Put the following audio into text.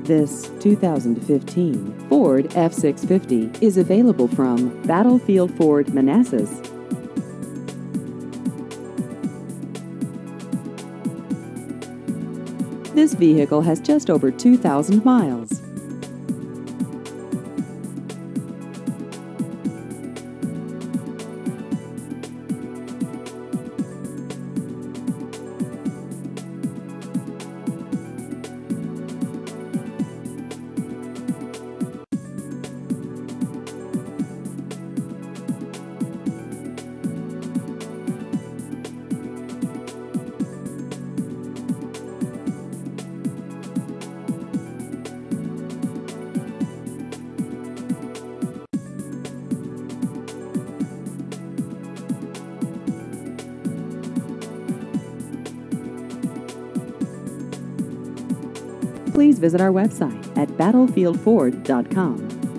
This 2015 Ford F-650 is available from Battlefield Ford Manassas. This vehicle has just over 2,000 miles. Please visit our website at battlefieldford.com.